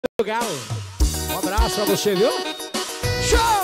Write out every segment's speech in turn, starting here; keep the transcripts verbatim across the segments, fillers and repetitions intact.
Galo. Um abraço pra você, viu? Show!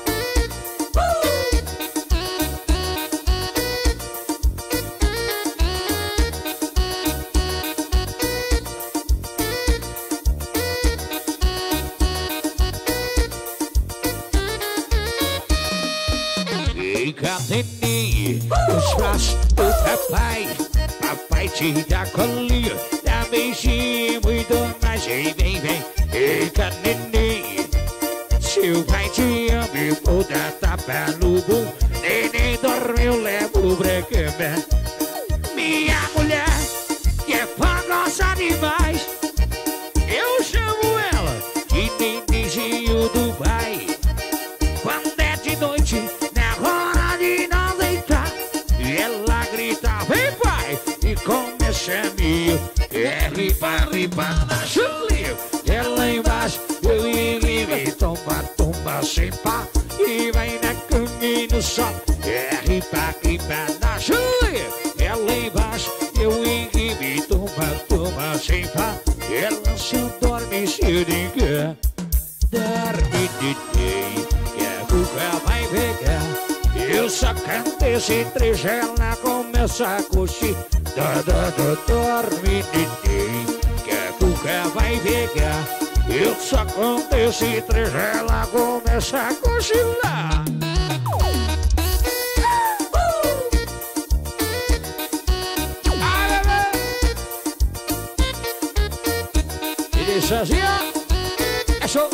Fica neném, os braços do papai. Papai te dá colinha, dá beijinho, muito mais. Vem, vem, vem, fica neném. Seu pai te ama, eu vou dar tapa no bumbum. Neném dormiu, levo pra cama. Minha mulher, que é fogosa demais, eu chamo ela de nenenzinho do pai. Quando é de noite, na hora de não deitar, ela grita, vem pai, e começa a me é ripa, ripa na chulinha. Ela embaixo, eu e toma, toma sem pá, e vai na caminha no sol. É ripa, ripa na chulinha. Ela embaixo, eu e toma, toma sem pá. Ela só dorme se liga. Dorme de dia, que a cuca vai pegar. Eu só canto esse trecho, ela começa a coxir. Dorme de dia, que a cuca vai pegar. Eu só canto esse trecho, ela começa a cochilar. E deixa assim, ó. É show.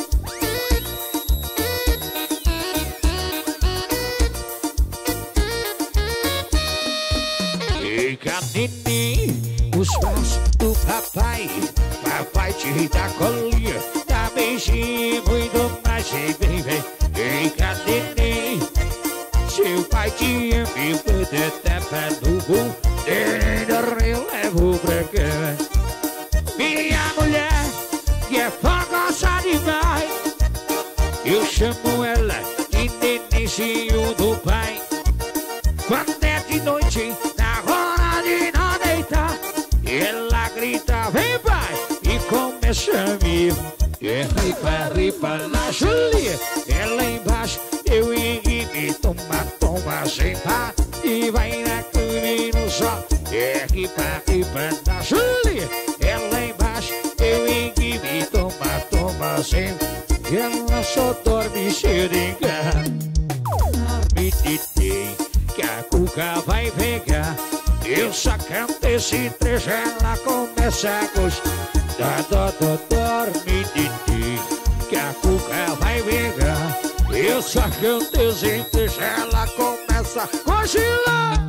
Fica neném, os braços do papai. Papai te dá colinha, dá beijinho, muito mais. Vem, vem, vem, fica neném. Seu pai te ama, eu vou dar tapa no bumbum. Neném dormiu, levo pra cama. Minha mulher, que é fogosa demais, eu chamo ela de nenenzinho do pai. Quando é de noite, na hora de não deitar, ela grita, vem pai, e começa a me é ripa, ripa na chulinha. Ela embaixo, eu e me toma, toma sem pá, e vai na cama no sol. É ripa, ripa na chulinha. Ela embaixo, eu e me toma, toma sem pá. Ela só dorme xeringa. Dorme de dia, que a cuca vai pegar. Eu só canto esse trecho, ela começa a coxar. Dorme de dia, que a cuca vai pegar. Eu só canto esse trecho, ela começa a cochilar.